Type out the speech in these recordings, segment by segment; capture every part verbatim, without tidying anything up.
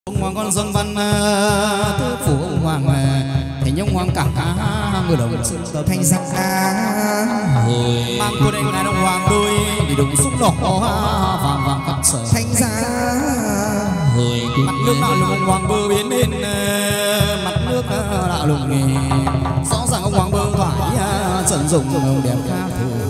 Hoàng con dân văn tứ phủ ông hoàng thành nhông hoàng cả người đồng thanh sắc mang cô anh ngài đông hoàng đôi đi đụng xúc đỏ vàng vàng cặp sở thanh giá mặt nước đạo lùng hoàng bơ biến lên mặt nước đạo lùng rõ ràng ông hoàng bơ phải trần dụng ông đẹp khác thường.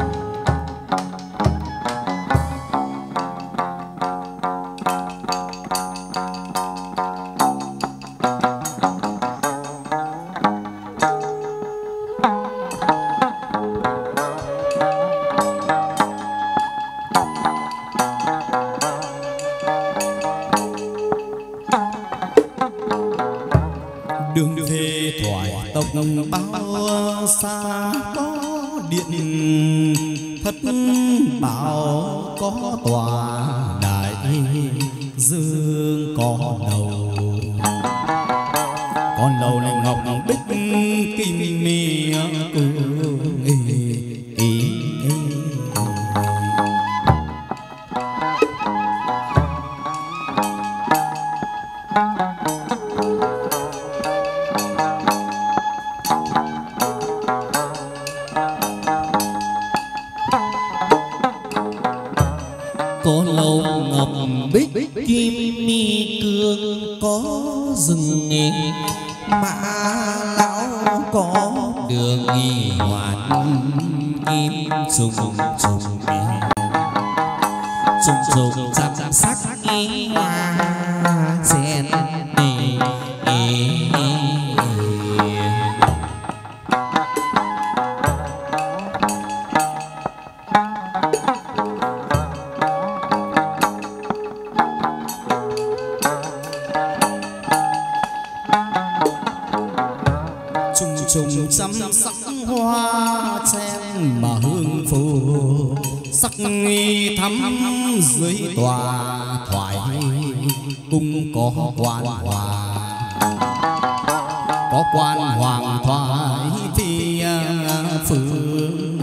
Đường về thoại tộc bao xa có điện thất bảo có tòa đại dương có đầu con đầu này ngọc bích kim mi cương ý có lâu ngọc bích kim mi cương có rừng nghề mã lão có đường nghi hoàn kim trùng trùng trùng trùng chăm sắc nghi hoa chen đi trùng chăm sắc hoa chen mà hương phù sắc nghi thắm dưới tòa thoại cung có quan hoàng có quan hoàng thoại phi phương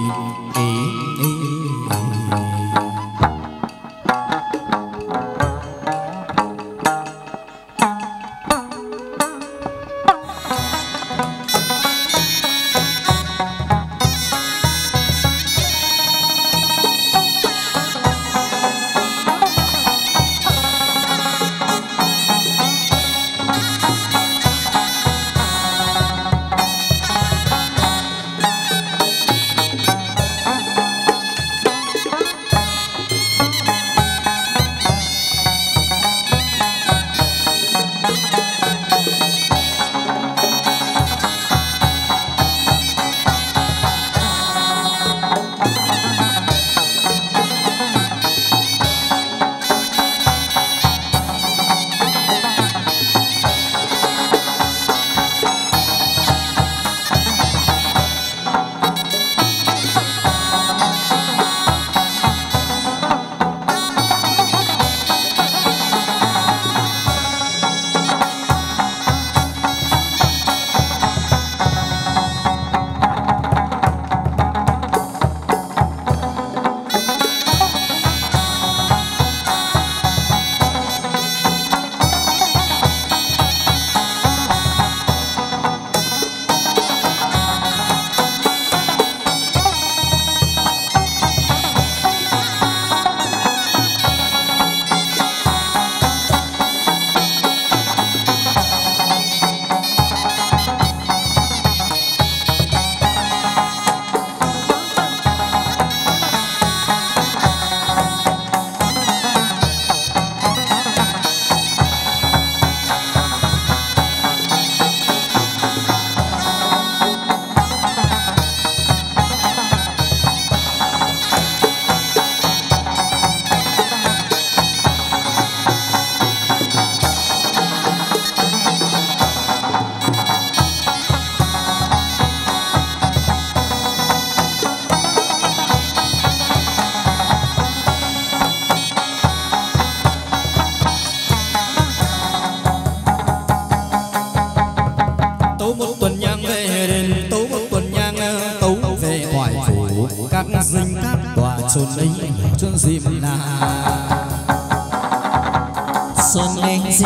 dinh các tòa chốn ấy chốn dìm là xuân anh gieo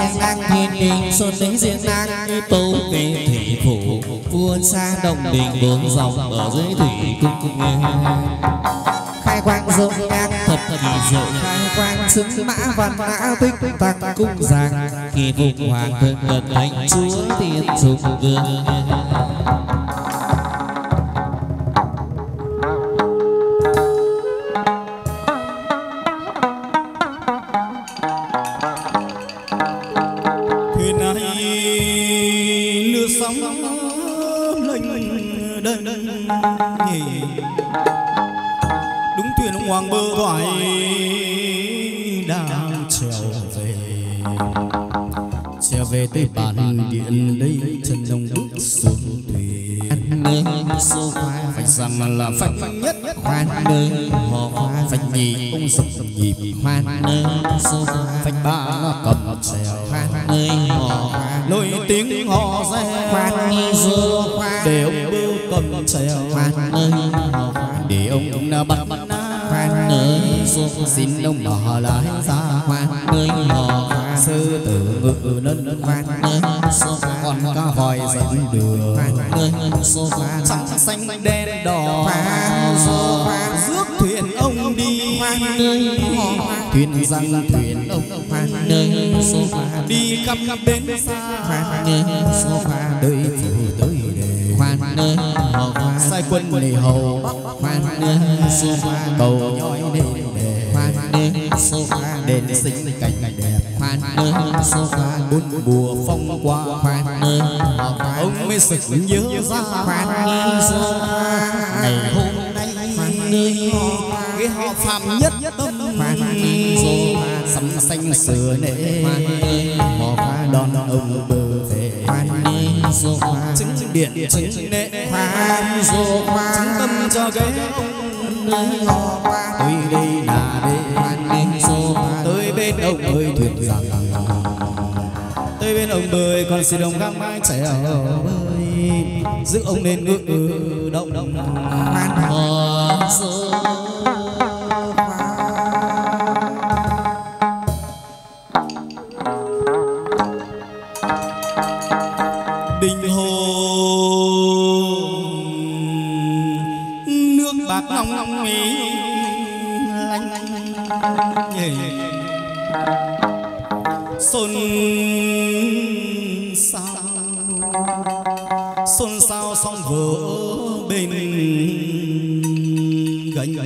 riêng năng thiên đình xuân đấy riêng năng tấu kê thủy phủ vua xa đồng đình bốn dòng ở dưới thủy cung cung nghe khai quang rộng ngang thập kỳ diệu khai quang xứng mã văn mã tích tăng cung giang khi vùng hoàng thượng gần thánh chúa tiên dung vương đúng thuyền ông hoàng bơ thoại đang trèo về trèo về tới bản điện đây chân ông bước xuống thuyền số khoa phải rằng là phách nhất khoan nơi họ khoa phách nhì ông sập nhịp khoan nơi số khoa phách ba nó cầm trèo khoan nơi họ nổi tiếng họ reo khoan nghi số khoa để ông bơ cầm trèo khoan nơi họ để ông na bắt bắt khoan nơi số xin ông mở lái ra khoan nơi họ sư tử ngự lân khoan nơi số con cá voi dẫn đường khoan nơi số trắng xanh đen đỏ khoan số rước thuyền ông đi khoan nơi họ thuyền rằng thuyền ông khoan nơi số đi khắp bến xa khoan nơi số tới phủ tới đề khoan nơi họ sai quân lì hầu khoan nơi số cầu nhói lên đề khoan nơi số đền sinh cảnh đẹp khoan nơi số bốn mùa phong qua khoan nơi họ ông mới sực nhớ ra khoan nghi số ngày hôm nay khoan nơi cái họ phạm nhất tâm khoan nghi số sắm xanh sửa nệ khoan nơi họ đón ông bơ về khoan nơi số chứng điện chứng nệ khoan số chứng tâm cho cái nơi họ tới đây là đây khoan nơi số tới bên ông ơi thuyền rằng tới bên ông bơi còn xin ông găng mái trẻ bơi giữ ông nên ngự động động khoan họ số đình hồ nước bạc long long mỹ lanh xôn xao xôn xao sóng vỡ bên gánh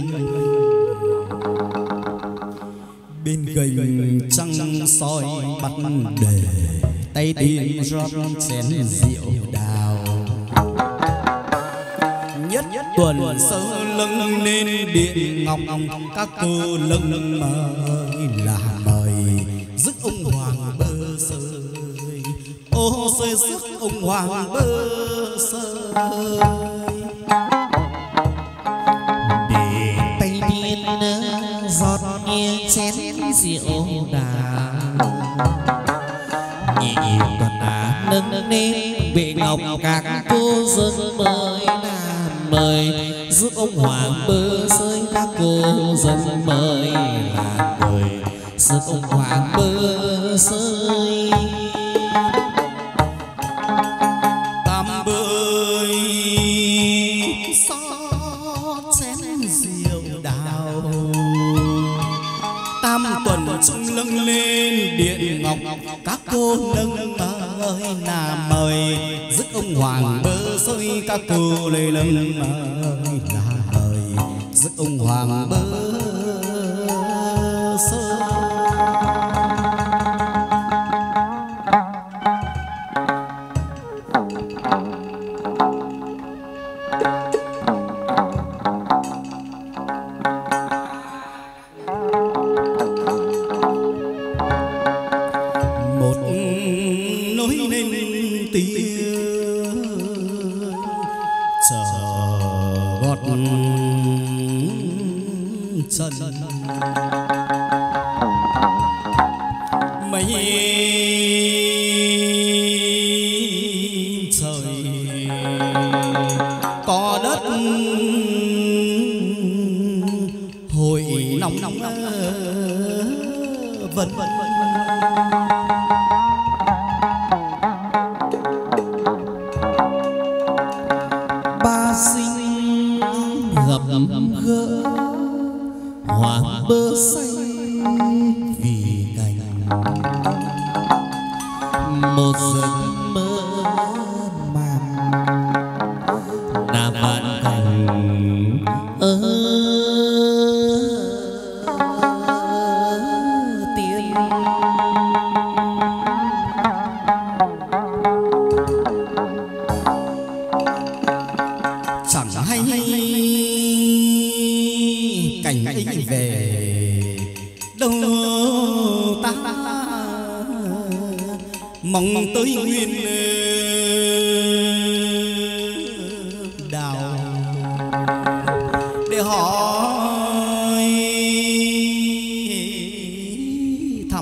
bên gành trăng soi bắt đề tay tiên rót chén rượu đào nhất tuần sơ lưng lên điện ngọc các cô lưng mời là mời rước ông hoàng bơ sơi ô sơi rước ông hoàng bơ sơi để tay tiên rót nghe chén rượu đào nhị tuần á nâng lên vị ngọc các cô dân mời làm mời giúp ông hoàng bơ sơi các cô dân mời làm mời giúp ông hoàng bơ sơi tam bơi xót chén rượu đào tam tuần trung lưng lên điện ngọc các cô nâng mời là mời giúp ông hoàng bơ sơi các cô lê lưng mời là mời giúp ông hoàng bơ sơi mấy trời có đất hồi nóng nóng vân vân một giấc mơ màng là vạn cảnh ơ tiên. Chẳng hay cảnh ấy về đâu ta mong tới nguyên đào để hỏi thăm.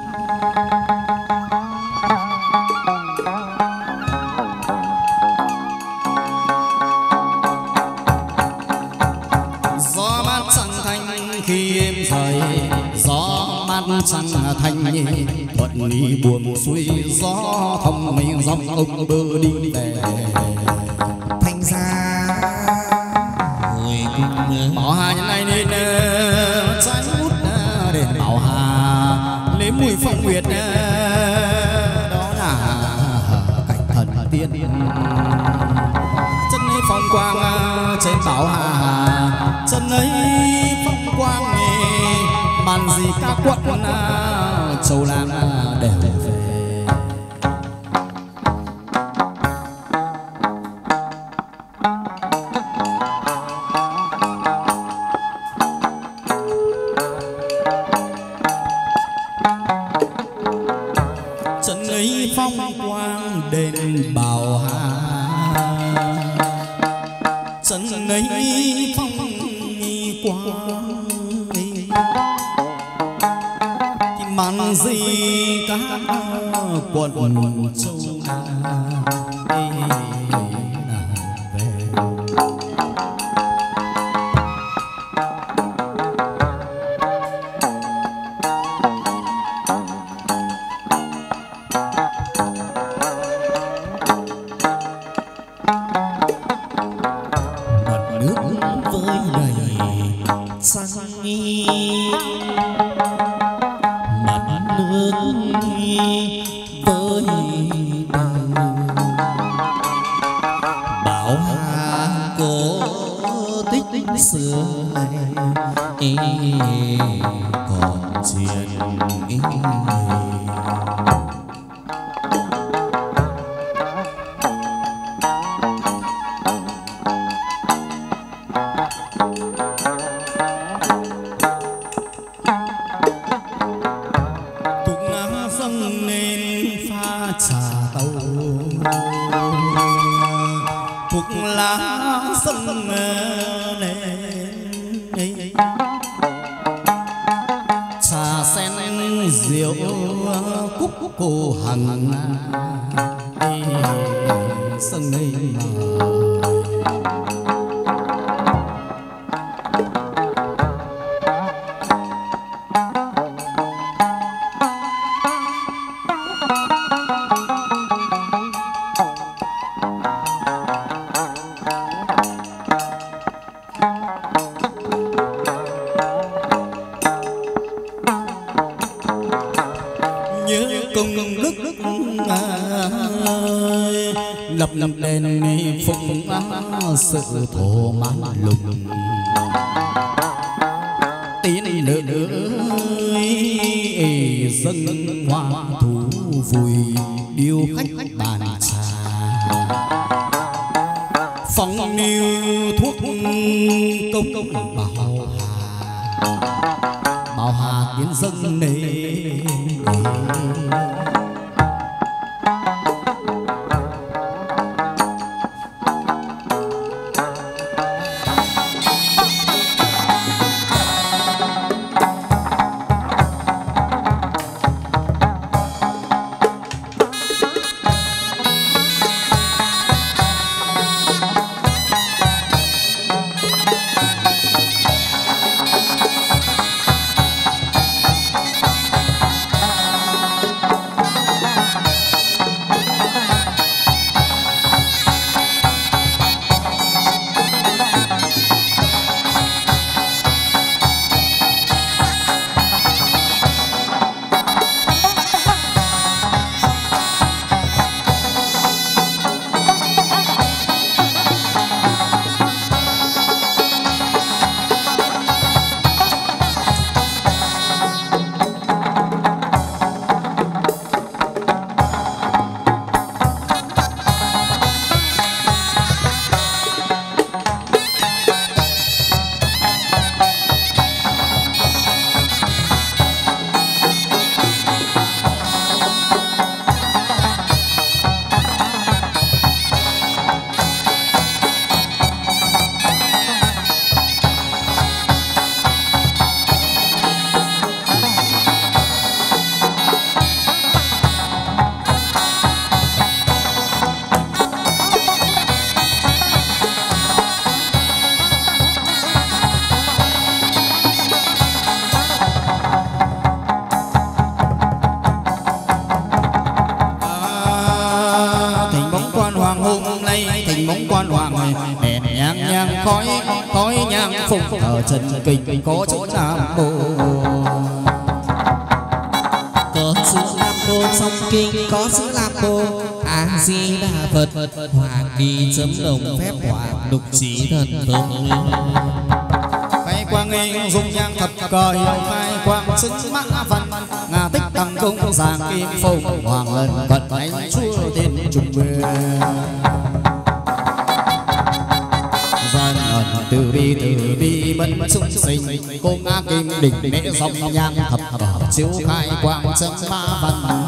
Gió mát trăng thanh khi em rời, gió mát trăng thanh thuận đi buồn xuôi, gió thông mình dòng ông bơ đi về. Thanh ra hồi cùng Bảo Hà nhân này nên trái út để Bảo Hà lấy mùi phong nguyệt, đó là cảnh thần tiên chân ấy phong quang trên Bảo Hà, chân ấy phong quang màn gì các quận châu Lan đều về. Chân ấy phong quang đền Bảo Hà, chân ấy phong quang thì màn gì các quận châu xưa này còn chuyện tục lá dâng lên pha trà tàu, tục lá dâng trà sen rượu cúc cô hằng sân ấy lập lập đèn phụng sự thổ mang lùng tín nữ dâng hoa thú vui điêu khách bàn trà phong niu thuốc công công bảo hà bảo hà tiến dâng này nay thành móng quan hoàng đèn nhang nhang khói khói nhang phục ở chân kinh có chỗ nam mô. Có chữ nam mô trong kinh có chữ nam mô A Di Đà Phật. Hoàng đi chấm đồng phép hoàng lục trí thần thông. Khai quang nghi dung nhang thập cờ hiệu khai quang xứng mã văn ngà tích tăng công giàng kim phụng hoàng lần vận thánh chúa tiên trung nguyên. Dân ẩn từ bi từ bi bân chúng sinh cô ngã kim đỉnh lễ dòng nhang thập cờ chiếu khai quang xứng mã văn.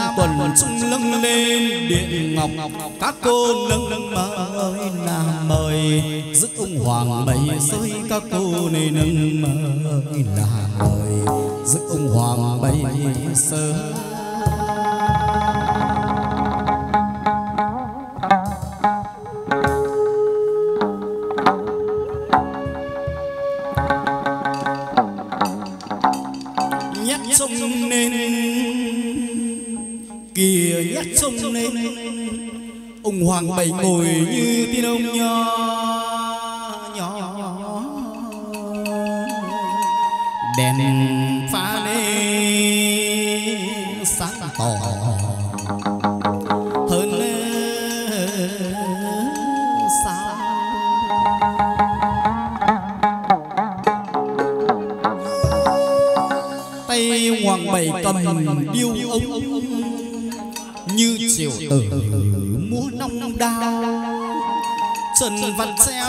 tuần trung lưng lên điện ngọc, các cô nâng nâng mời làm mời giúp ông hoàng bày sơi, các cô này nâng mời làm mời giúp ông hoàng bày sơi. Trông nên kìa nhắc trông nên ông hoàng bảy ngồi như tiên ông nho nhỏ, đèn pha lên sáng tỏ hơn sao. Tay hoàng bảy cầm điêu ông như triều tử múa nong đao, trần vặt treo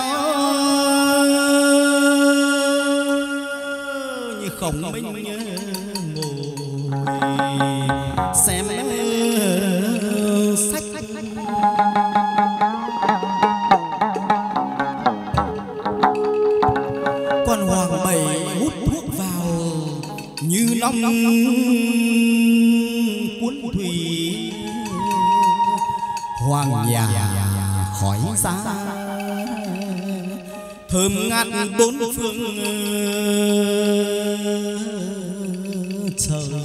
như khổng minh ngồi xem sách. Quan hoàng bảy hút thuốc vào như nong cuốn thủy, hoàng nhà khói giá thơm ngát bốn phương trời.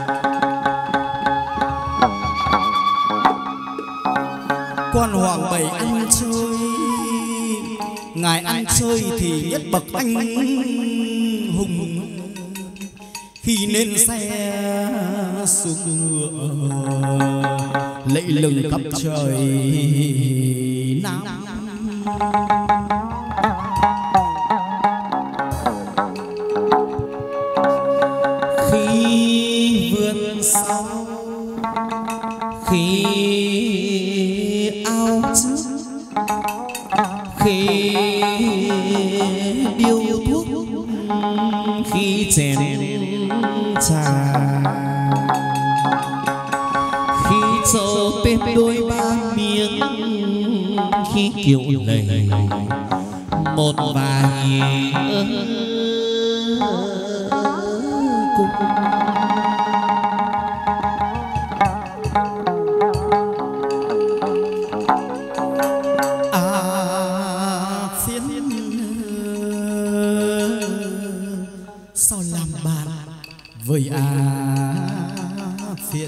Quan hoàng bảy ăn chơi, ngài ăn chơi thì nhất bậc anh hùng, khi lên xe xuống ngựa lẫy lừng khắp trời Nam. Khi vườn sau, khi ao trước, khi điêu thuốc, khi chèn trà, khi trầu tên đôi ba miếng, khi kiệu lầy một vài cung. À phiến sao làm bạn với à phiền,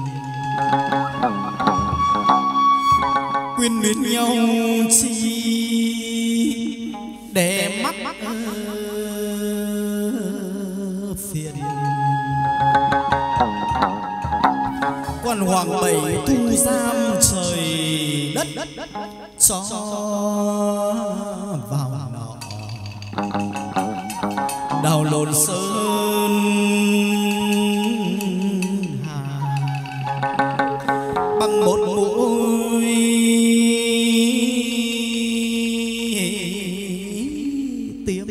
quyến luyến nhau chi để mắt phiền. Quan hoàng bảy thu giam trời đất cho vào nọ, đào lộn sơn hà bằng một mũi tiếng.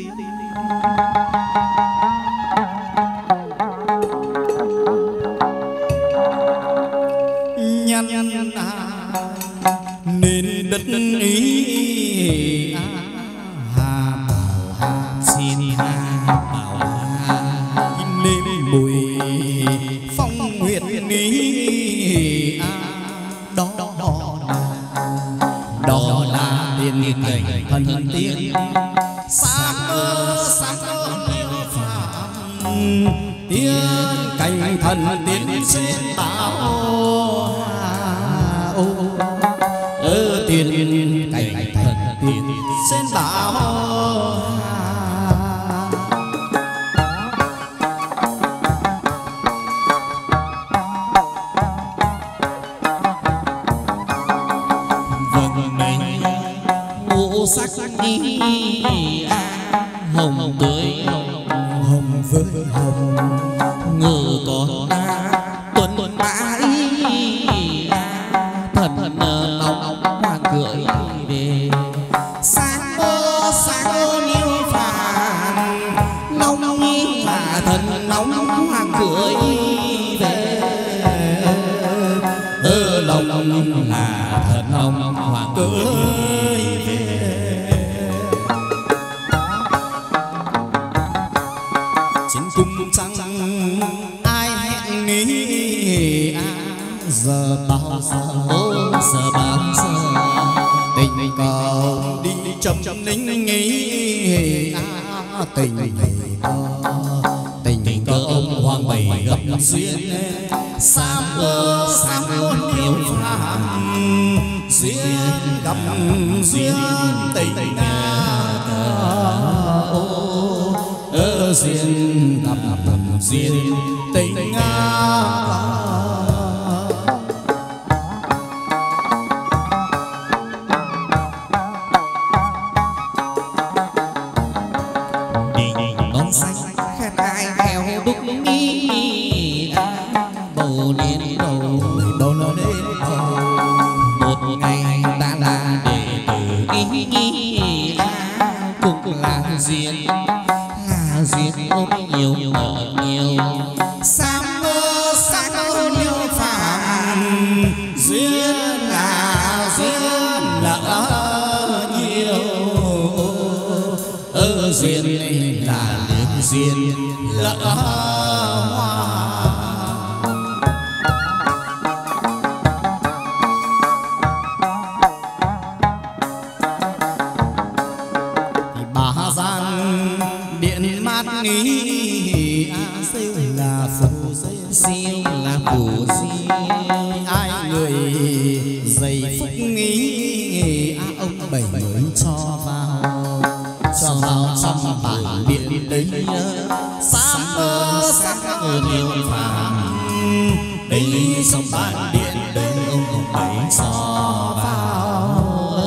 Nhăn nhăn à nên đất ý hà bảo hà xin hà bảo hà nên mùi phong nguyệt ý đó đó đó là tiên cảnh thân thân tiên sáng mơ sáng mơ phạm tiên cảnh thần tiên trên bảo ơ tiên cảnh thần tiên trên bảo. Vâng mình ngũ sắc đi hồng tươi hồng với hồng ngự có ta tuần tuần mãi thần thần nóng hoàng cưỡi về sáng mơ sáng mơ niêu phàm nóng nghi mà thần nóng hoàng cưỡi về. ông là thần ông hoàng ơi trên cung trăng ai hẹn nghĩ giờ bao giờ ô giờ bao giờ tình cầu đi chậm chậm nính nghĩ tình tình tình cờ ông hoàng bảy gặp duyên sam mơ sam muôn yêu phàm duyên gặp duyên tình ơ duyên gặp duyên tình duyên là liếng duyên lỡ hoa thì bà gian điện mát nghĩ siêu là phù siêu là phù siêu ai người giây phúc nghĩ ông bảy mới cho vào cho vào trong bản điện đấy sám mơ sắc ơn yêu phàm đây trong bản điện đấy ông ông bảy cho vào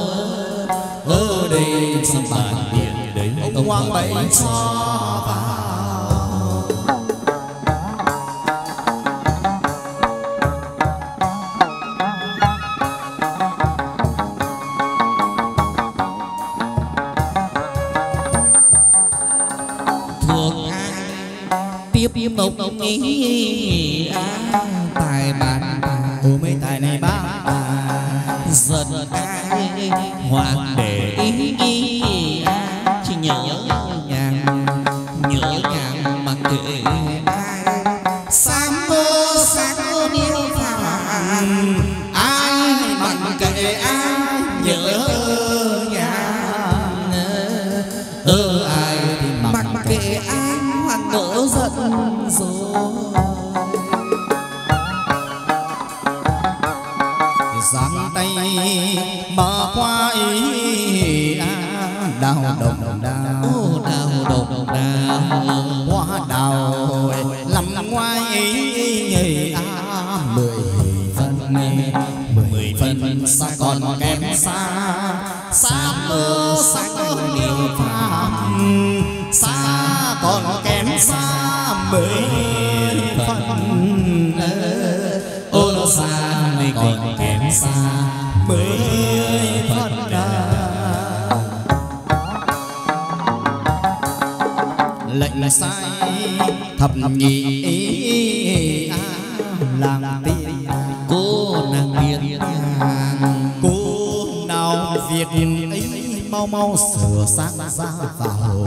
ở đây trong bản điện đấy ông hoàng bảy cho vào tiếp mộc nghĩ tài bản ô mấy tài này bác giận ai hoàng để ý nghĩ chỉ nhớ nhàng nhớ nhàng mặc kệ ai sám mơ sáng ơn yêu phàm ai mặc kệ ai nhớ nhàng ơ ai thì mặc kệ ai nỡ giận rồi giang tay mà qua ý đào đồng đào đào đồng đào hoa đào lắm ngoài ý mười phân mười phân xa còn kém xa xa mơ xa còn yêu phàm xa còn kém xa mười phần ô nó xa này còn kém xa mười phần lệnh là sai thập nhị làng tiên cô nàng tiên cô nào việc ấy mau mau sửa sang ra vào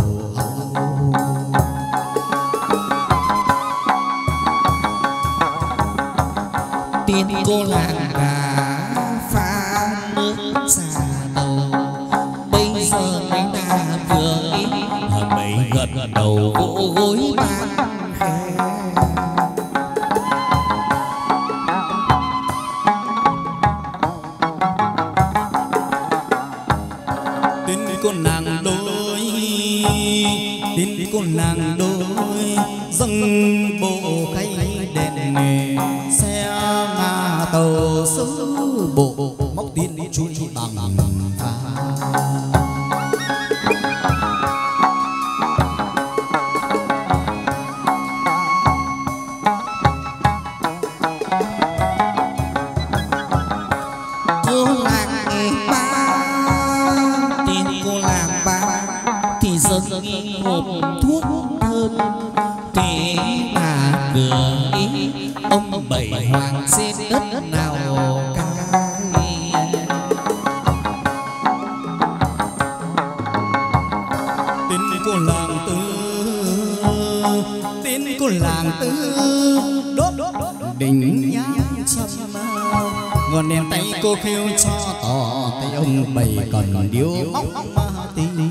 tiên cô làng đã pha nước trà đầu bây giờ mấy ta vừa ý mấy gật đầu vỗ gối ban tin con nàng đôi tin con nàng đôi dâng bộ khay đèn nghề xe ngà tàu sứ bộ móc tiên chui bằng thà cô làng ba tin cô làng ba thì dâng hộp thuốc thơm kể mà vừa ý ông bảy hoàng trên đất nào cao của làng Tư đốt đỉnh nhang trầm, ngọn đèn tay cô khêu cho tỏ tay ông bày còn điếu móc tình.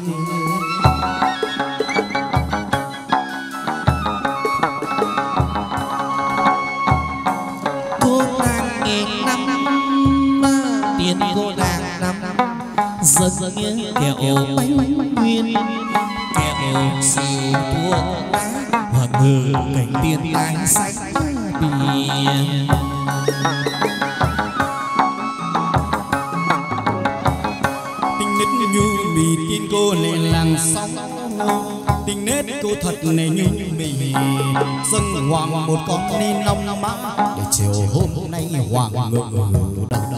Cô nàng nghìn năm tiền cô nàng năm rất nhớ kẹo bánh nguyên kẹo xìu tua hoặc ngờ cảnh tiền tài sách biển. Tình nết như mì tin cô lên làng sóng, tình nết cô thật này như mì dâng hoàng một con nên long mã để chiều hôm nay hoàng ngự đầu đầu.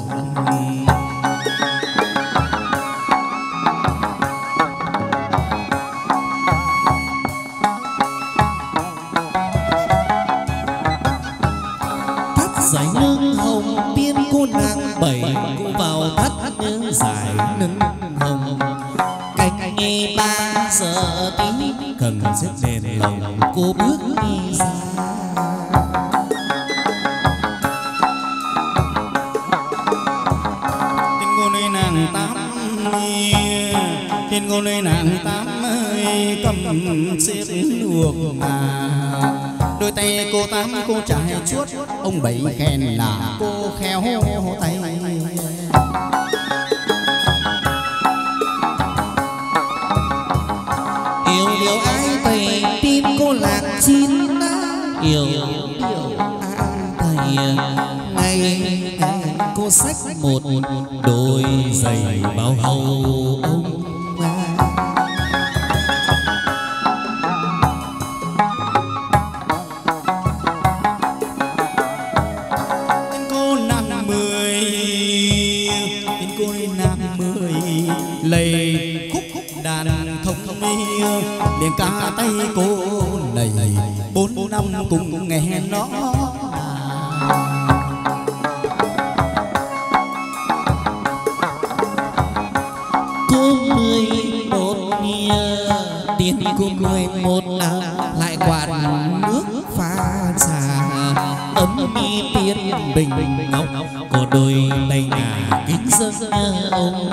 Giải nương hồng tiên cô nàng bảy cô vào thắt nương giải nương hồng canh nghe ba giờ tí cần chiếc đèn lồng cô bước đi ra. Tên cô nơi nàng tám tên cô nơi nàng tám ơi cầm chiếc luộc à, đôi tay cô tám cô trải chuốt ông bảy khen là cô khéo tay. Yêu yêu ai tay tim cô lạc chín yêu yêu ai tay ngày cô xách một đôi giày bao hầu ông. lầy khúc khúc đàn thông liền ca tay cô này bốn năm cùng nghe nó. Cô mười một tiền cô mười một lại quạt nước pha trà ấm mi tiên bình ngọc có đôi tay ngà kính dâng ông.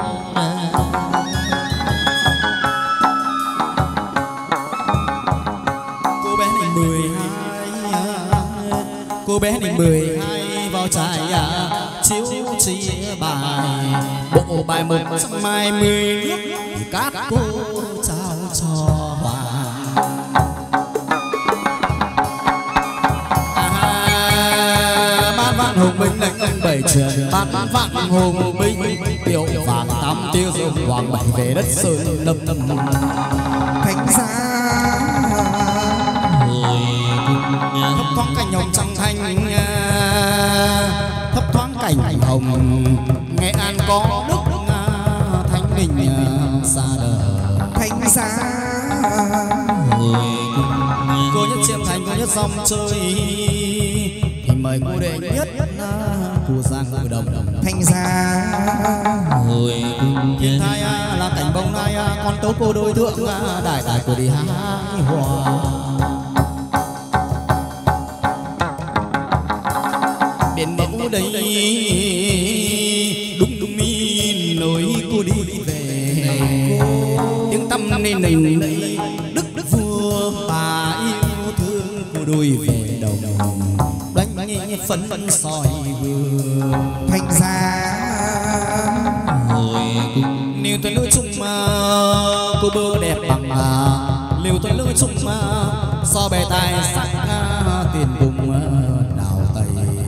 Cô bé này mười hai, cô bé này mười hai vào trại chiếu chia bài bộ bài một trăm hai mươi nước các cô trao cho hoàng. Ban vạn hùng binh đánh anh bảy truyền, ban vạn hùng binh tiểu vàng tám tiêu dùng hoàng bảy về đất sơn lâm lâm thánh giá. Thấp thoáng cảnh hồng trong thanh, thấp thoáng cảnh hồng Nghệ An có đức Thánh Bình ra đời thánh giá. Cô nhất chiêm thành, cô nhất dòng chơi thì mời cô đệ nhất cô Giang Ngự Đồng thanh giá. Thiên thai là cảnh bông nai con tố cô đôi thượng đại đại của đi hai hòa. Biển mẫu đây đúng đúng mi nối cô đi về tiếng tâm nên nình đức đức vua bà yêu thương cô đôi về đầu đánh đánh phấn phấn soi vừa thanh giá. Nếu tôi nữ chung mà cô bơ đẹp bằng liều tôi nữ chung mà so bề tài sắc tiền cùng đào tây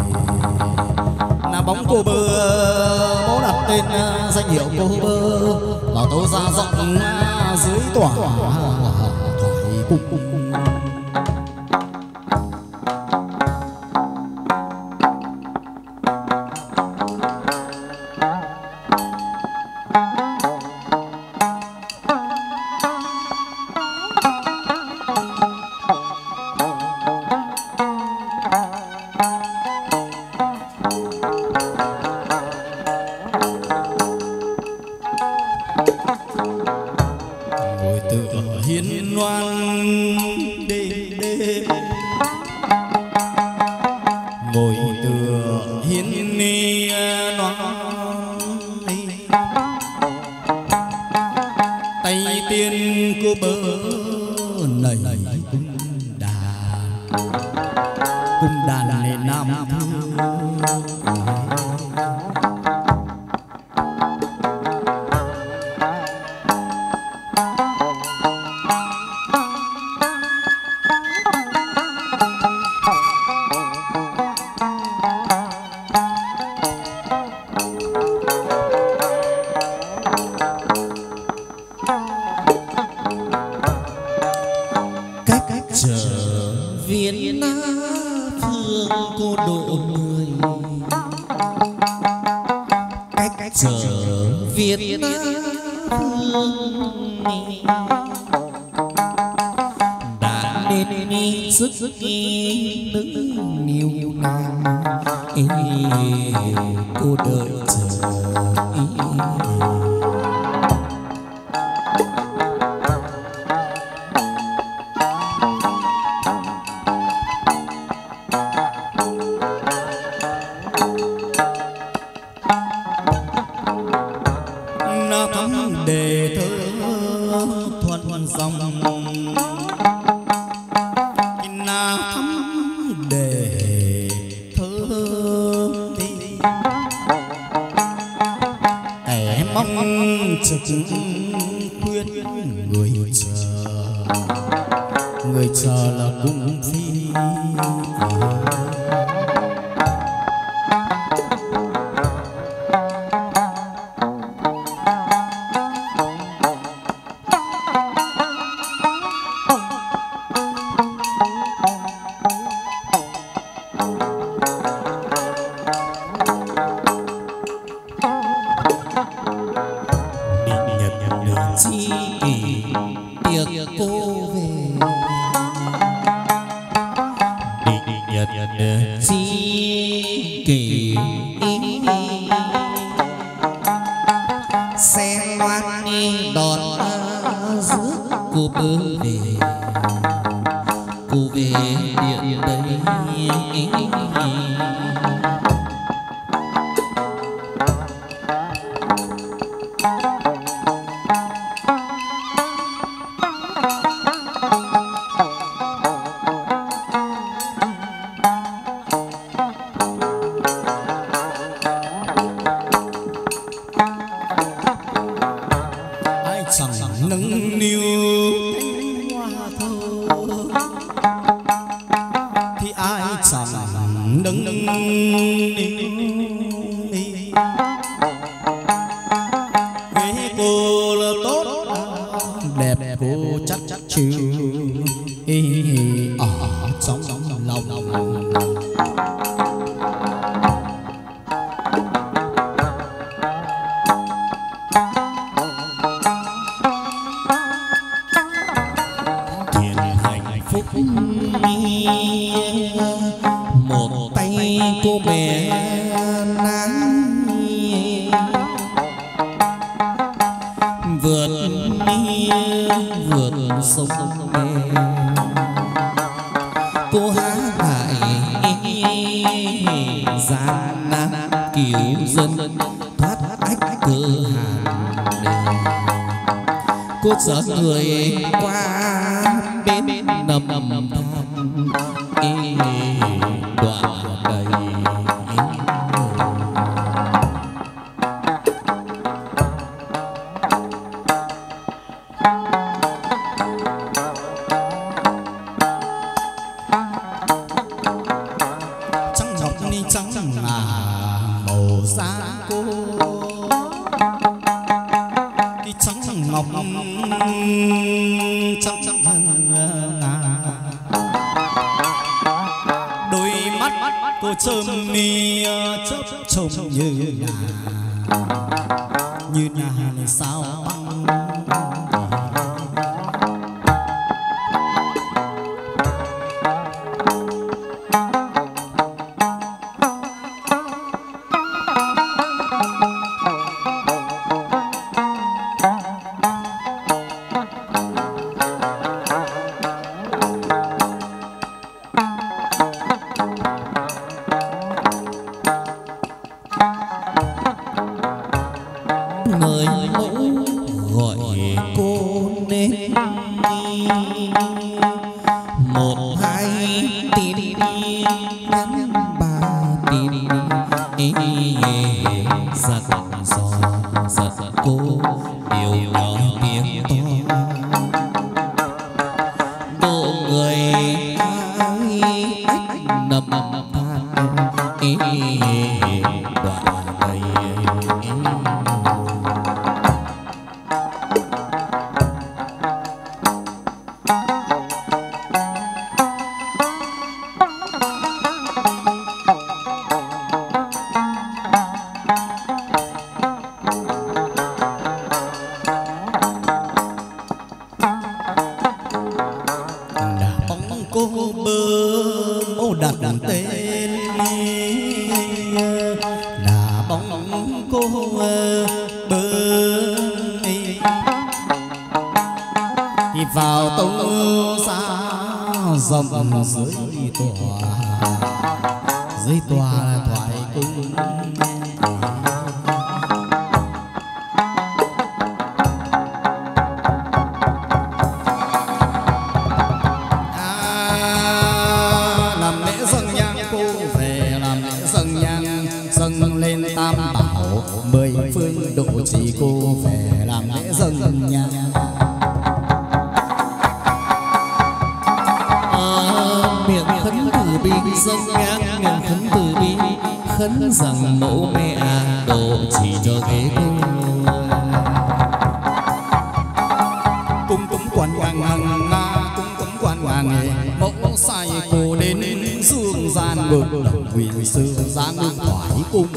là bóng cô bơ bố đặt tên danh hiệu cô bơ bảo tố ra rộng dưới tỏa thoại cung. Ngồi tựa hiên loan ngồi tựa hiên ni non tay tiên cô bơ nảy cung đàn cung đàn này nam thương cô đợi chờ na thắm đề thơ thuần dòng na thắm đề thơ kẻ mong trực khuyên người chờ người chờ là cung phi dẫn người qua bên nằm nằm đoạn đầy trắng ngọc ni trắng ngà màu da cô cái trắng ngọc trắng trắng ngà đôi mắt cô chớm mi chớp trông như nhà như nhà này sao băng ngắn ba tìm giật giò giật cô điều nhỏ tiếng to độ người ai ách nằm than đoạn đây dòng dưới tòa dưới tòa là thoại cung à, làm lễ dâng nhang cô về làm lễ dâng nhang dâng lên tam bảo mười phương độ trì cô về làm lễ dâng nhang khấn từ bi dâng nhang miệng khấn từ bi khấn rằng mẫu mẹ độ chỉ cho ghế cung cung cúng quan hoàng hằng nga cung cúng quan hoàng mẫu sai cô đến dương gian ngược quyền sư giáng ngược thoại cung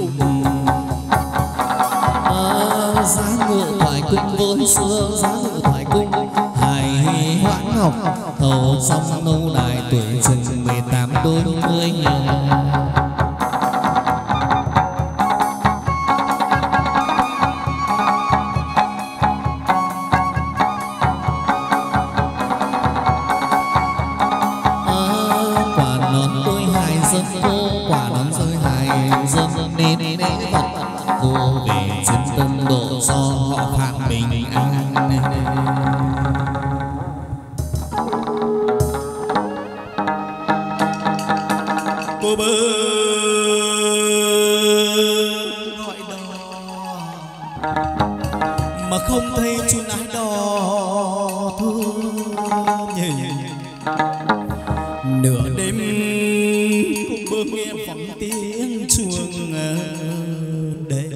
giá ngựa thoại cung với xưa giá ngựa thoại cung hài hoãn học hầu trong lâu đài tuổi chừng mười tám đôi mươi quả non đôi hài dân cô quả non rơi hài dân nên lễ vật cô về chân tâm độ cho họ phạm bình an cô bơ gọi đò mà không thấy chú nái đò thương nhỉ nửa đêm cũng bơ nghe vọng tiếng chuông đền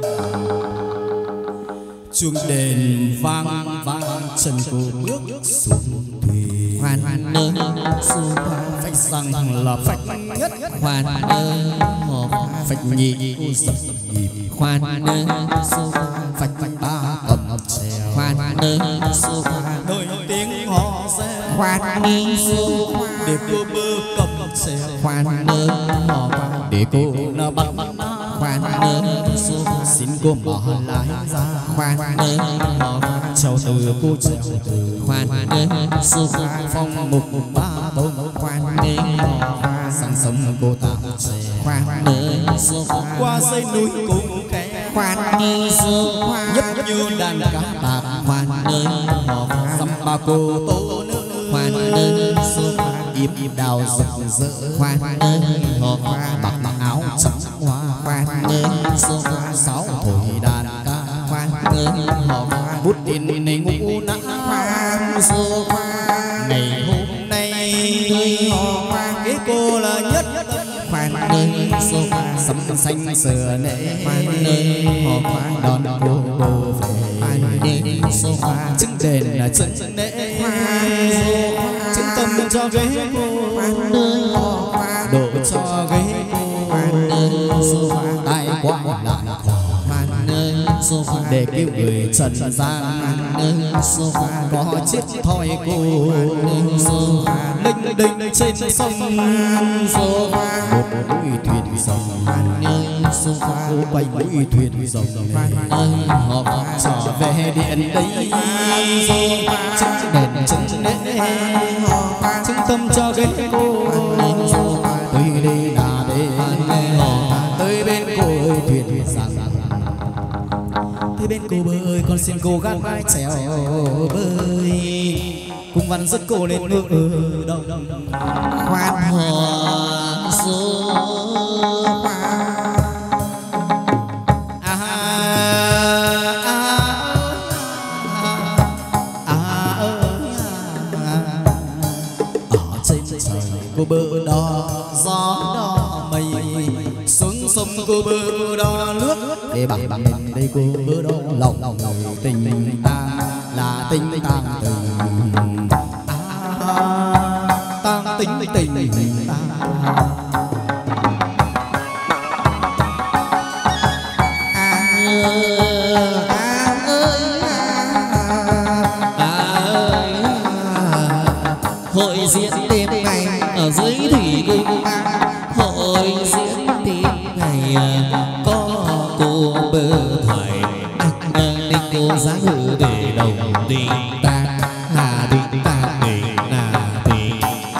chuông đền vang vang chân cô bước xuống thuyền khoan ơi xuống phách rằng là phách nhất khoan ơi một phách nhị cô dập nhịp khoan ơi xuống phách phách ba cầm trèo khoan ơi xuống đôi tiếng hò reo khoan đi xuống để cô bơ cầm trèo khoan ơi hò để cô nó bắt khoan ơi xuống xin cô mở lái ra khoan ơi hò chào từ cô chào từ khoan ơi xuống phong mục ba bông khoan ơi hò sáng sớm cô tạm trèo khoan ơi xuống qua dây núi cùng kẽ khoan đi xuống nhất như đàn cá bạc khoan ơi hò dăm ba cô tô nước khoan ơi xuống im im đào rực rỡ khoan ơi hò bạc bạc áo trắng hoa khoan ơi xuống sáu thổi đàn ca khoan ơi hò bút in này ngũ nắng khoan xuống ngày hôm nay cái cô là nhất khoan ơi xuống sấm xanh sửa nệ khoan ơi hò khoan đón cô cô về khoan ơi xuống chứng đền là chân nệ chứng tâm cho ghế cô khoan ơi hò độ cho ghế cô khoan ơi xuống tai quá nạn khoan ơi xuống để kêu người trần gian ơi xuống có chiếc thoi cô linh đinh trên sông xuống một mũi thuyền dòng ơi xuống cô quay mũi thuyền dòng ơi hò trở về điện đây chứng đền chứng nễ chứng tâm cho ghế cô tới đây là đây tới bên cô ơi thuyền rằng tới bên cô bơi con xin cô gác mái chèo bơi cùng văn rất cô lên ngựa đâu khoan hò gió đỏ mây xuống sông cô bơ đo nước để bằng bằng mình đây cô bơ đo lòng lòng lòng tình ta là tình tang tình tang tình tình tình ta hội diễn đêm ngày ở dưới thủy cung hội diễn đêm ngày có cô bơ thoại anh định cô giá ngự để đồng tình ta hà tình ta tình là tình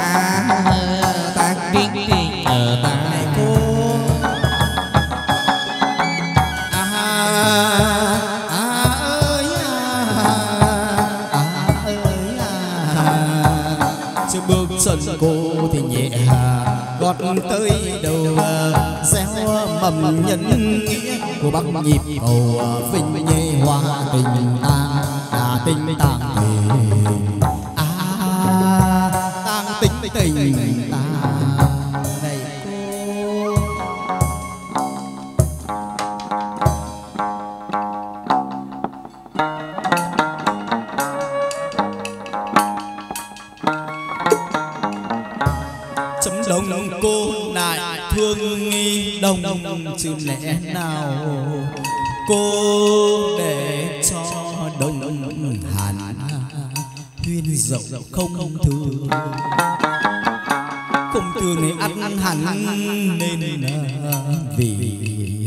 ta kinh tình ở ta cô bước chân cô thì nhẹ hà gót tới đầu gieo mầm nhân nghĩa của bắc nhịp cầu vinh nhê hoa tình ta là tình tang tình à tang tình tình ta này cô đồng cô lại thương nghi đồng chứ lẽ nào cô để cho đồng hàn huyên rộng không thương không thương này ăn ăn hẳn nên vì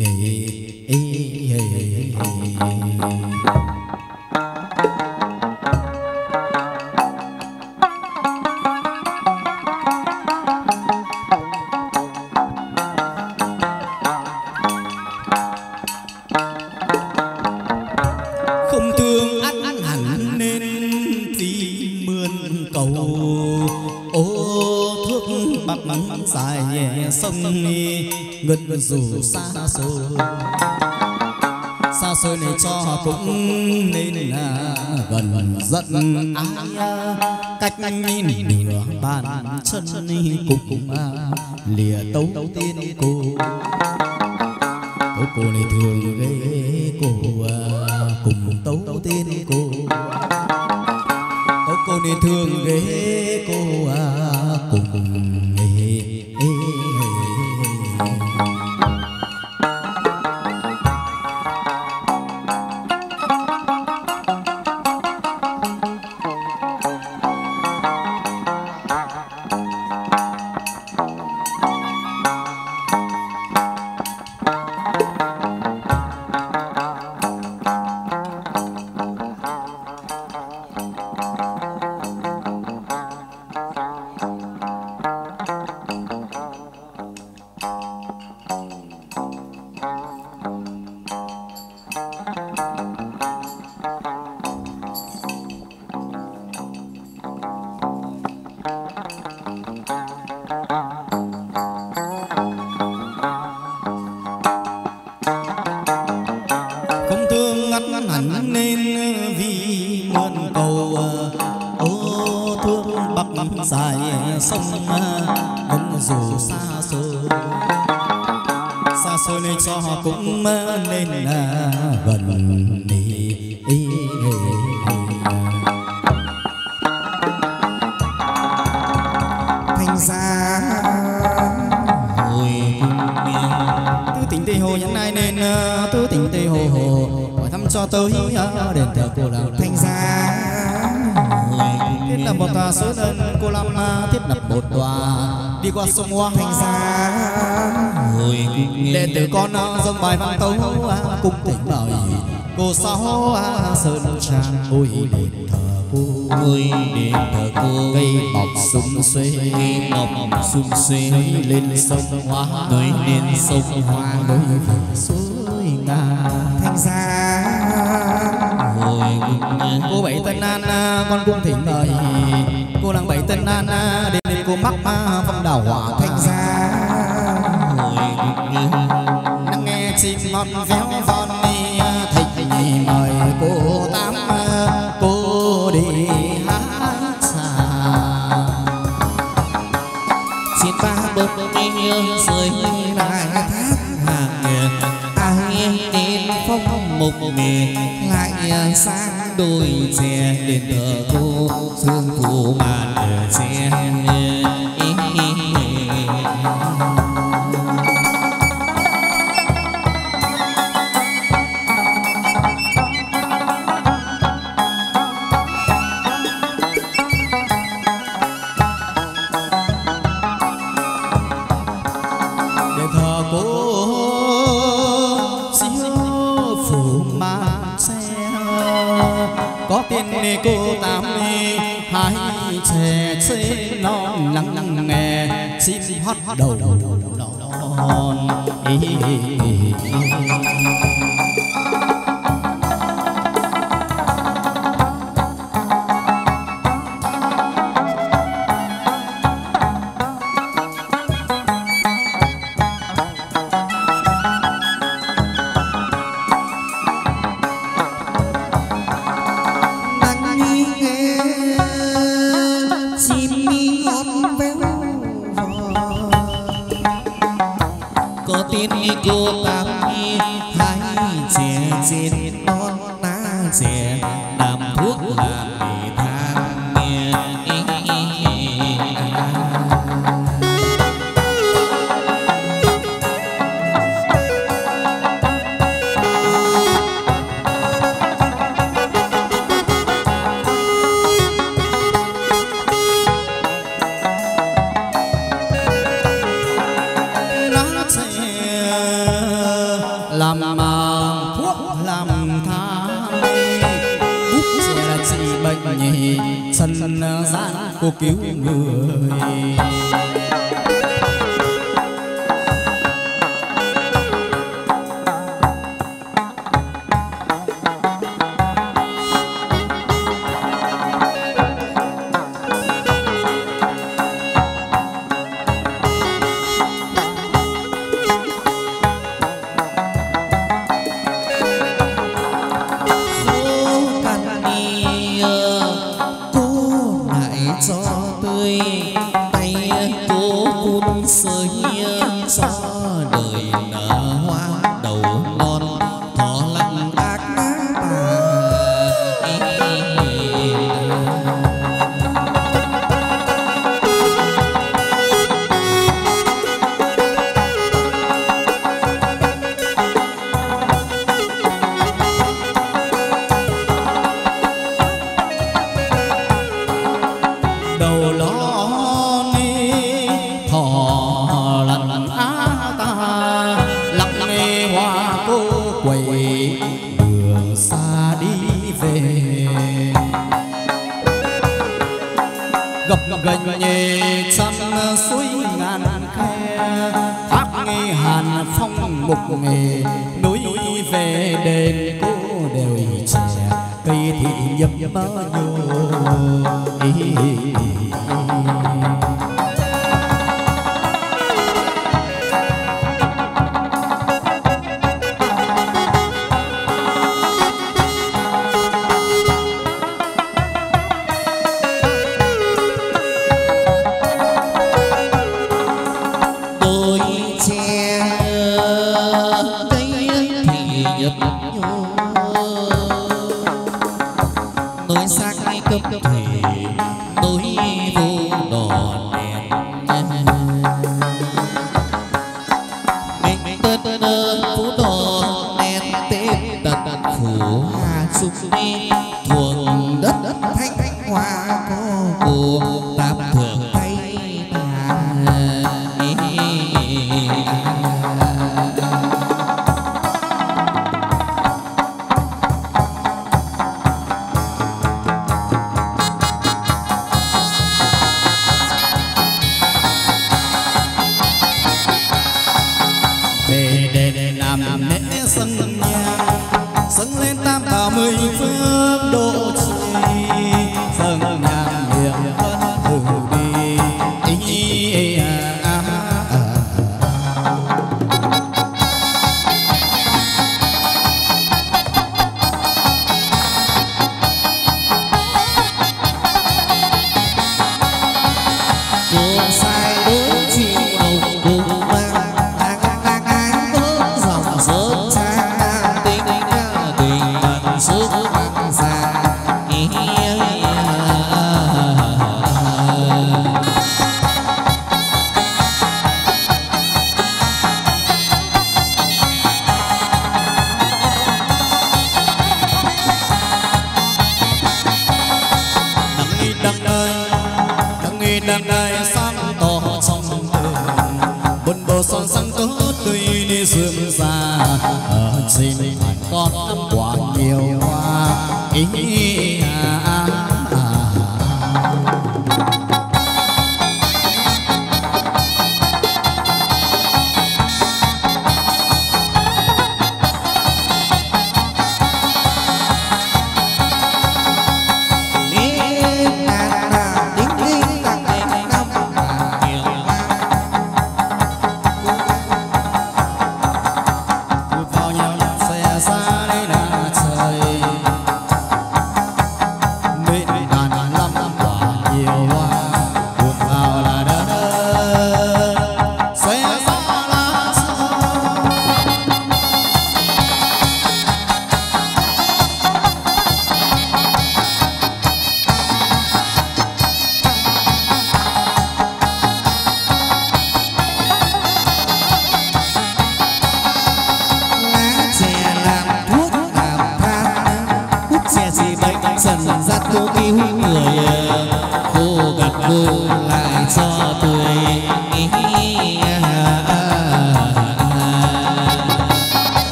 dài sông ngân dù xa xôi xa xôi này cho cũng nên là gần giận ai cách nhìn nửa bàn chân cùng lìa tấu tiên cô cô này thường ghê cô cùng tấu tiên cô cô này thường ghê cô cùng dài sông ngân dù xa xôi xa xôi nên cho họ cũng nên là gần đi thành ra hồi tư tỉnh tây hồ nhắn nay nên tư tỉnh tây hồ hồ hỏi thăm cho tới đền thờ cô là thành ra thiết lập một tòa sứ đơn cô Lam thiết lập một tòa đi qua sông Hoa thành ra đệ tử con dâng bài văn tấu cung thỉnh lời cô sáu sơn trang ôi đền thờ cô ôi đền thờ cô cây bọc sum xuê cây bọc sum xuê lên sông Hoa nối lên sông Hoa nối về suối Nga thành ra cô bảy Tân An con cung thỉnh lời cô làng bảy Tân An đến đến cô mắc phong đảo hỏa thành ra đang nghe chim ngọt véo von đi thịnh mời cô tám cô đi hát xa xin ba bông rơi lại thác hàng ai đến phong mục nghề lại sang đôi xe đến thờ cô sương phủ màn xe cô tám hai trẻ xế non lắng lắng nghe xin hót đầu non cô tám hai trẻ trên non ná trẻ làm thuốc làm để thang nghe làm thuốc làm thang bút sẽ là trị bệnh nhì sân gian cô cứu người gành nhẹ trăm suối ngàn khe thác nghe hàn phong mục nghề núi về đền cô đều trẻ cây thị nhấp mơ sai đối chiều đầu đồ son xăng tốt tươi đi sương xa ở xin bạn con năm quả nhiều hoa ý à, à, à.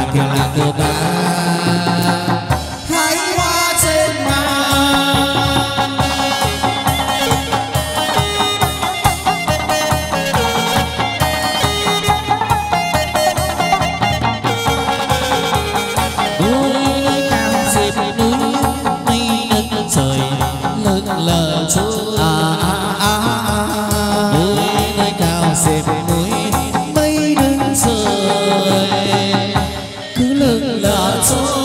Hai hoa trên má lưng lờ trôi à, à, à, à. núi nơi cao xếp núi mây đứng rơi cứ lưng lờ trôi.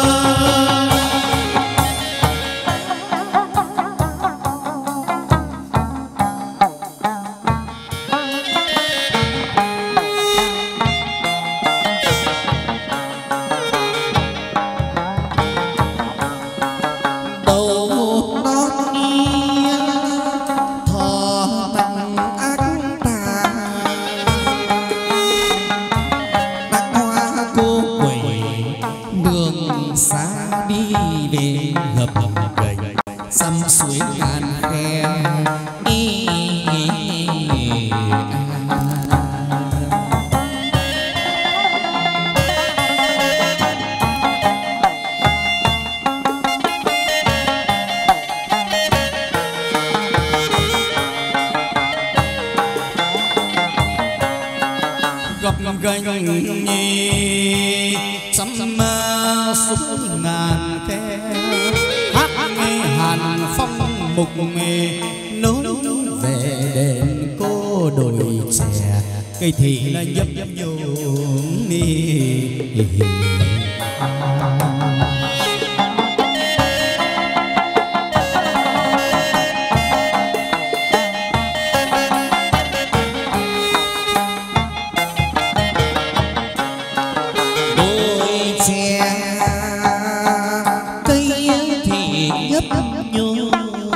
Cây thị là nhấp nhấp nhung đôi tre cây thị nhấp nhung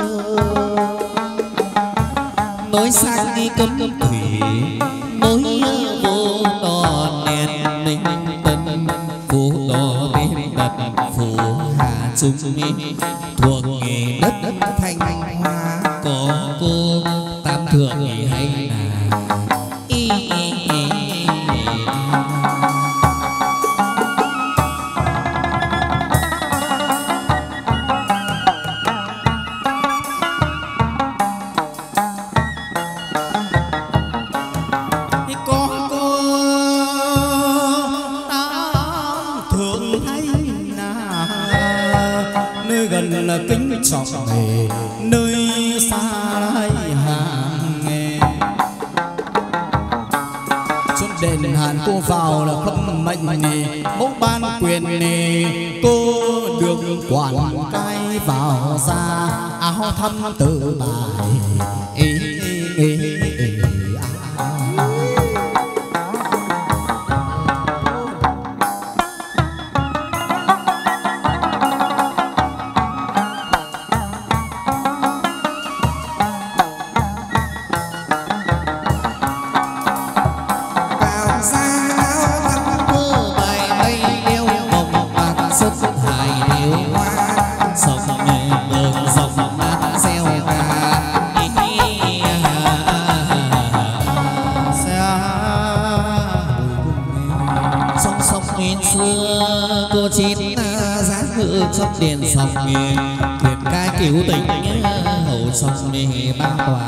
nói sang đi cấm thủy nối vô đò đèn minh tân phố đò bên đặt phố hà trung thuộc nghề đất thanh hoa có cô tam thượng hay là y kính trọng nghề nơi xa lai hàng nghề trên đền Hàn cô vào là không mệnh nghề mẫu ban quyền nghề cô được quản cai vào ra áo thăm tự bài ý, ý, ý, ý, ý. trong đền sông nghề thuyền ca cứu tình hậu sông nghề ba tòa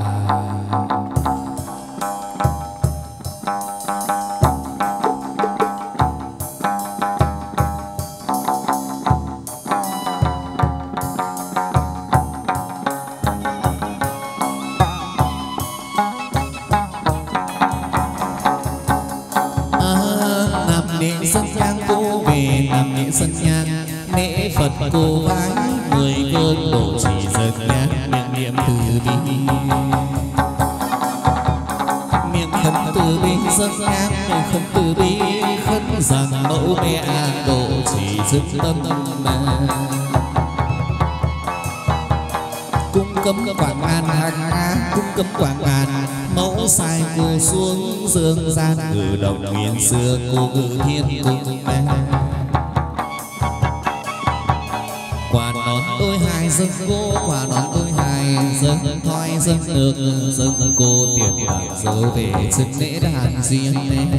sân nhang lễ Phật cô vái mười cơn độ chỉ dần nhang miệng niệm từ bi miệng khấn từ bi dâng nhang miệng khấn từ bi khấn rằng mẫu mẹ độ chỉ dứt tâm mà cung cấm quảng an hàng á cung cấm quảng an mẫu sai cô xuống dương gian cử động miền xưa cô cử thiên cung mẹ quả nón đôi hai dâng cô quả nón đôi hai dâng thoi dâng nước dâng cô tiền bạc dấu về dâng lễ đàn riêng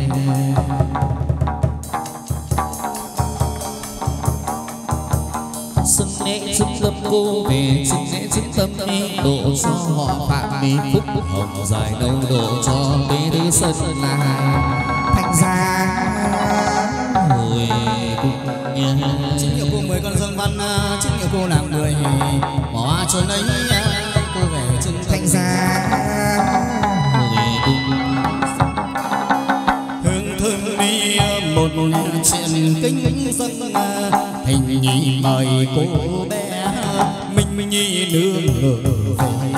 dâng lễ dâng tâm cô về dâng lễ dâng tâm độ cho họ phạm mi phúc hồng dài đâu độ cho bế đế sân lại thành ra hồi hồi chính nhiều cô mới con dân văn chính nhiều cô làm người bỏ trốn ấy cô về chân thanh gia hương thơm đi một chuyện kinh dân hình nhị mời cô bé minh minh nhi nương về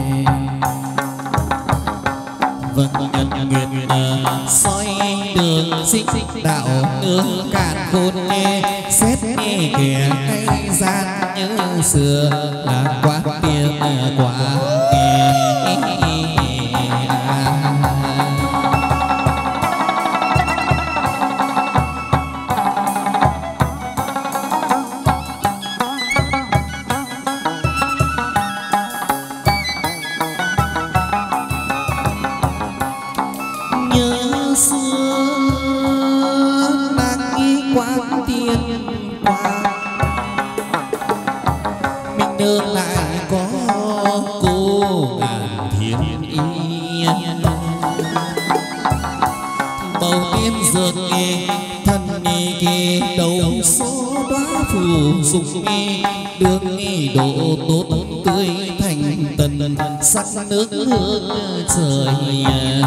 vâng nhật nguyệt soi đường xích đạo nương cạn khôn nghe xét nghe kẻ hay gian như xưa là quá tiền quá nghe dùng nghi đường nghi độ tốt tươi thành tần sắc nước hương trời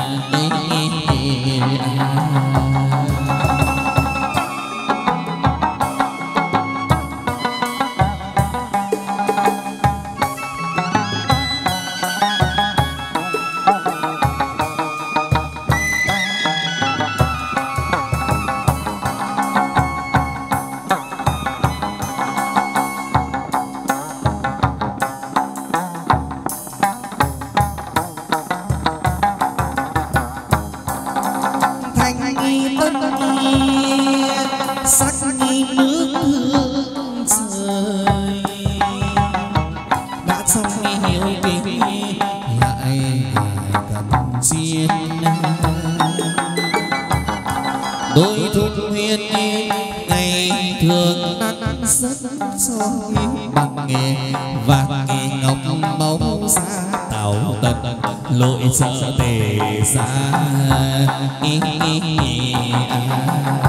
sợ tề xa ý, ý, ý, à.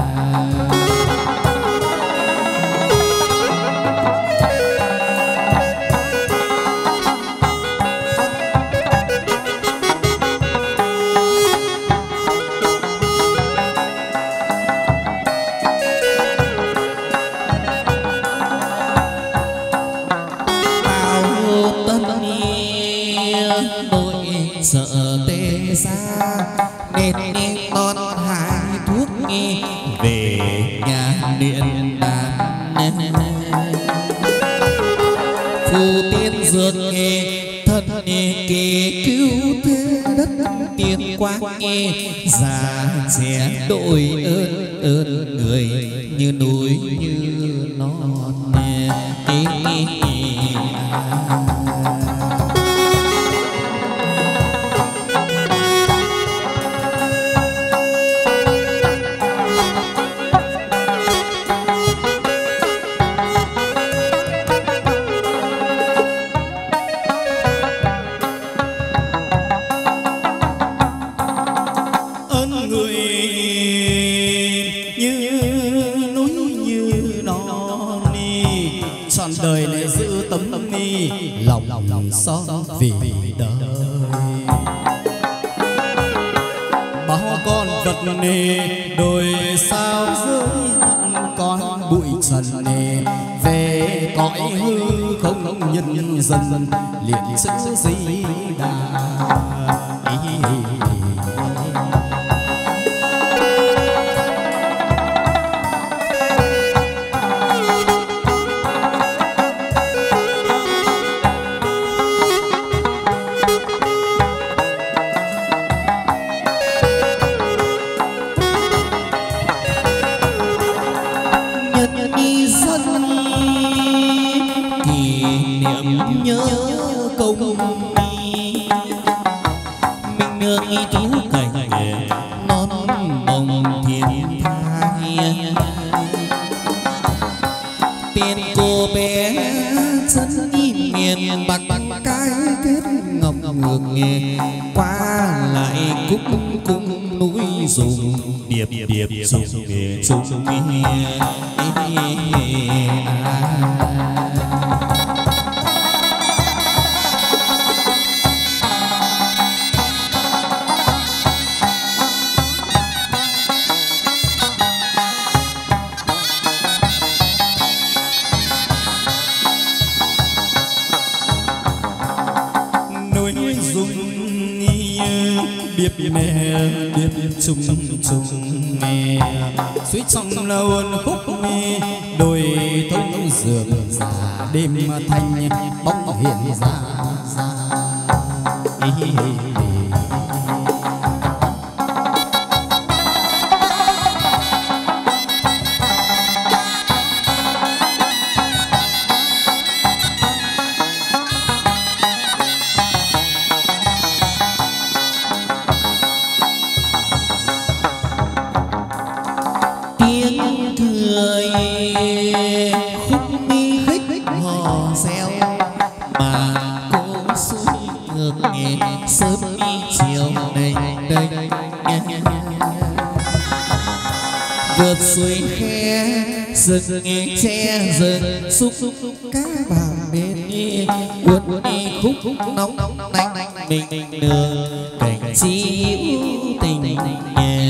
sợ tê xa nên nên con hai thuốc nghi về nhà điện đàn phù tiên dược nghề thân nghề kỳ cứu thế đất tiên quang nghề già trẻ đội ơn ơn người như núi như non nè. Lòng son vì đời bao con vật nề đồi sao dưới hạn con bụi trần nề về cõi hư không nhân dân liệt chữ di đà. ngược nghe qua lại cúc cung núi dùng điệp điệp dùng nghề dùng nghề điệp mẹ điệp trùng trùng mẹ suýt sông lâu khúc mi đôi thông dường già đêm thanh bóng hiện ra ra vượt suối khe rừng nghe che rừng xúc cá vào bên đi cuốn đi khúc nóng nanh mình đường cảnh chiếu tình nhẹ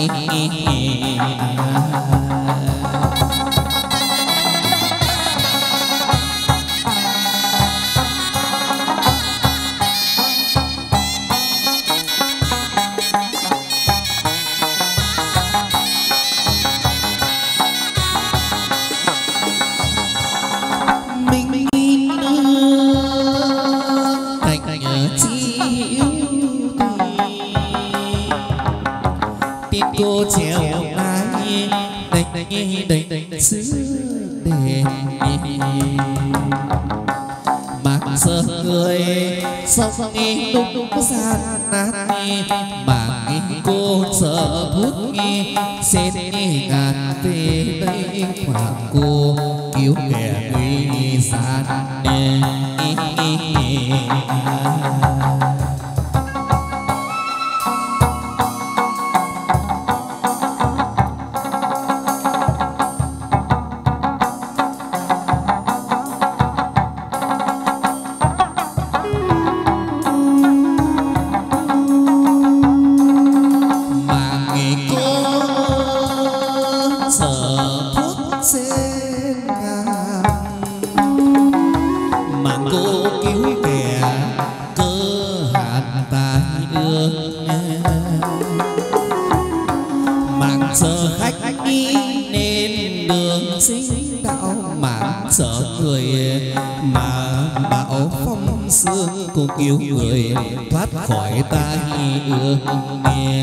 cô trèo mái đánh đánh đánh xứ để mặc sợ người song nghi lúc gian nát mà nghi cô sợ thuốc nghi xin nghi ngàn về đây khoảng cô cứu kẻ nguy gian cô cứu người thoát khỏi tai ương nghe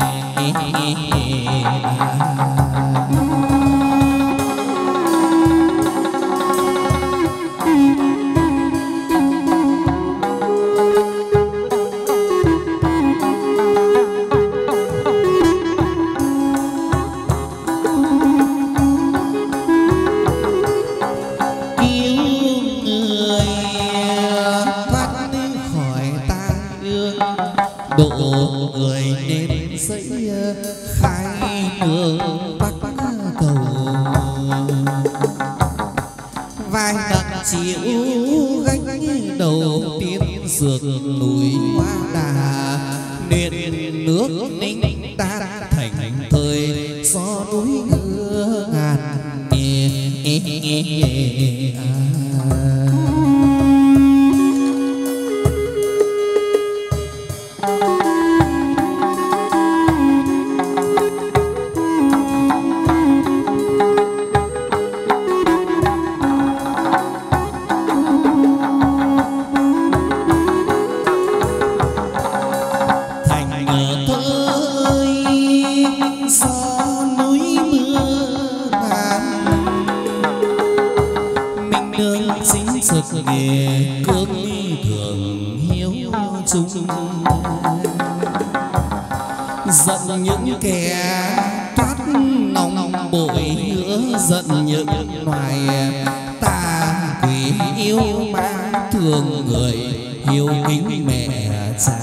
giận những kẻ thoát nòng bội nữa giận những loài ta quỷ yêu mang thương người hiếu kính mẹ cha.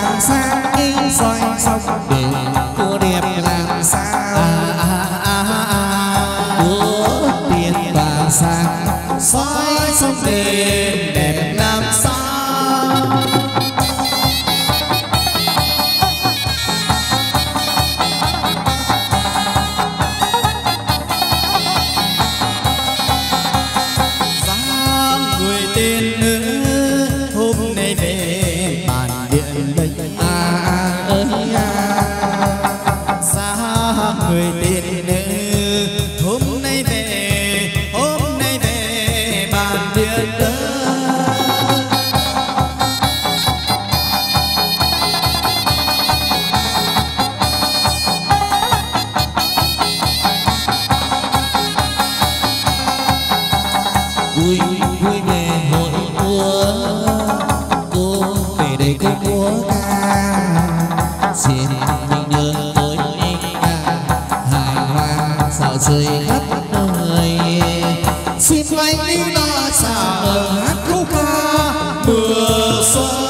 soi sóng để cô đẹp làm sao. sáng soi sông đêm đẹp làm sao. Vui vui về hội múa, cô về đây cô múa ca. Xin mình nhớ tôi ca hài hòa dạo chơi khắp nơi. Xin anh đi lo xào hát câu ca mưa xuân.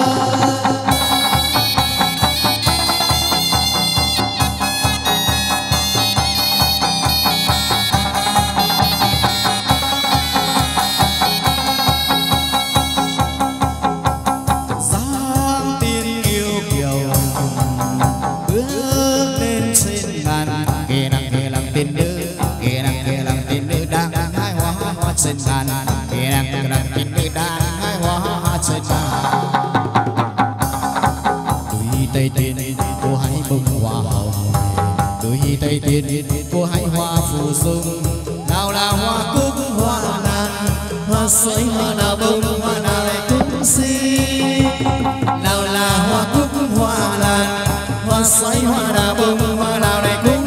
Trên ngàn kia đang đang tin nữ đang hai hoa trên ngàn. Đôi tay tiên cô hãy bông hoa hồng, đôi tay tiên cô hãy hoa phù dung. Nào là hoa cúc hoa lan, hoa xoáy hoa nào bông hoa nào lại cũng xinh. Nào là hoa cúc hoa lan, hoa xoáy hoa nào bông hoa nào lại cũng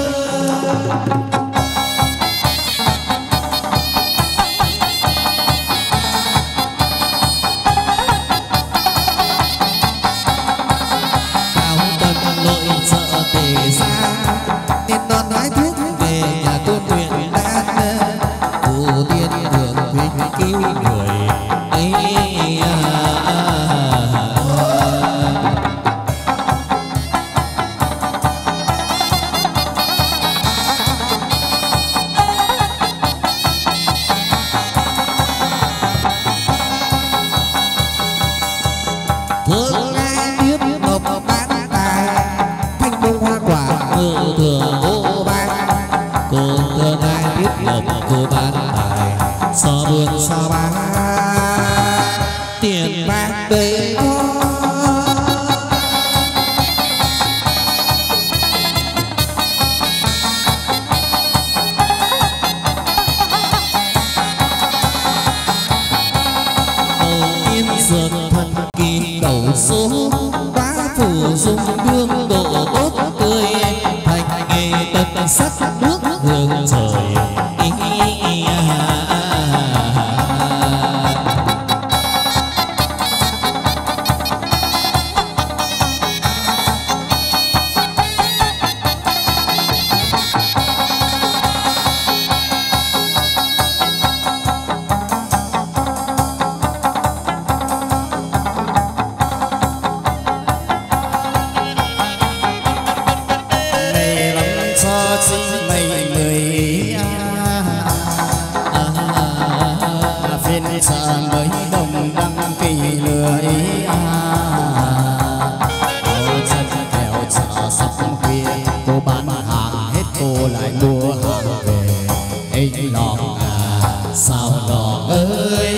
tiền bạc đầy yên dần thần kỳ đầu số bá phủ dung hương độ tốt tươi thành nghề tận sắc nước hương trời. Sợ mới đông đăng kỳ lưỡi áo chân theo chợ sắp khuya cô bán hàng hết cô lại mua hàng về. Anh lòng à sao lòng ơi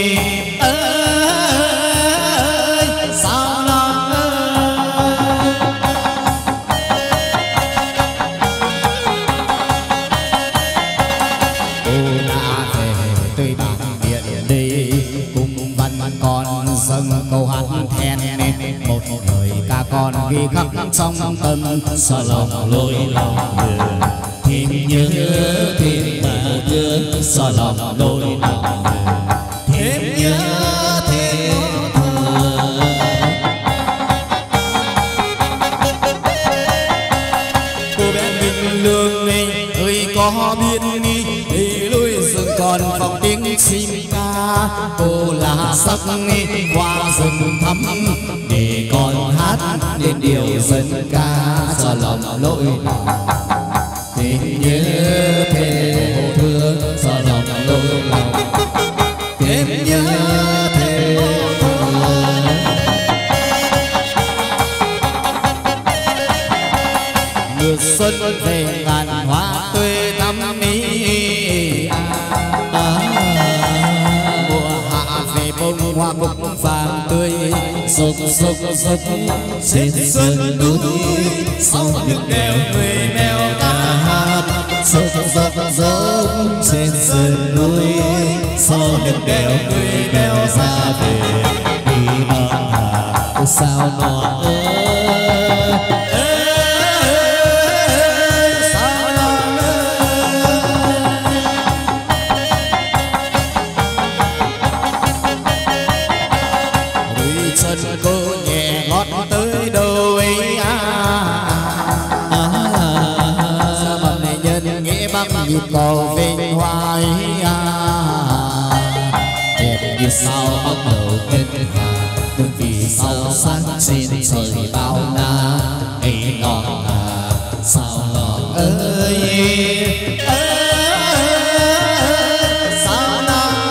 ơi sao lòng ơi. Cô đã về tươi bạc đi cùng văn còn dâng câu hát then một lời ca con ghi khắc trong tâm. Sao lòng lối lòng người thêm nhớ thêm mà nhớ. Sao lòng lối lòng người thêm nhớ thêm thương. Cô bé mình lương này ơi có biết đi đi lui rừng còn vòng tiếng chim ca. Cô là sắc hoa rừng thắm để con hát lên điều dân ca. Cho lòng lỗi tình nhớ thêm thương. Cho lòng sục sục sục trên sườn núi sau những đèo người mèo ca hát sục sục sục trên sườn núi sau những đèo người mèo ra về đi nọ hà sao nọ nhịp cầu vinh hoa đẹp như sao bắt đầu kết hà từng vì sao sáng trên trời bao la ấy ngọn à sao ngọn ơi sao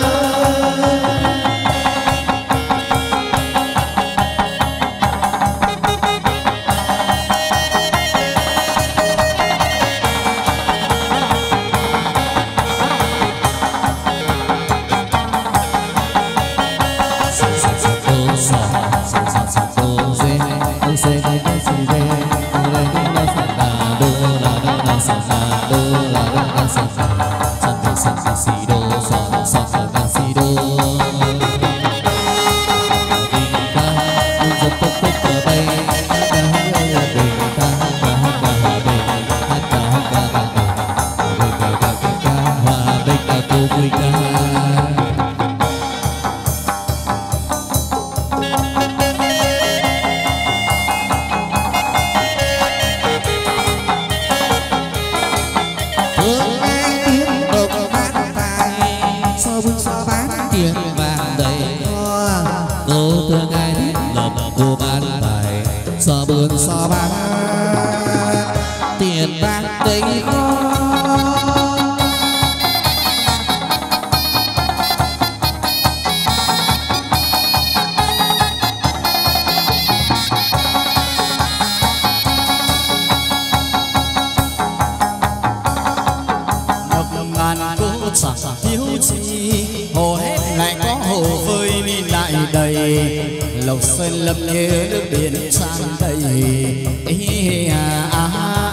lộc sơn lâm như nước biển tràn đầy à, à, à.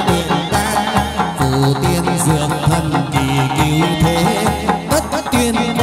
Tiên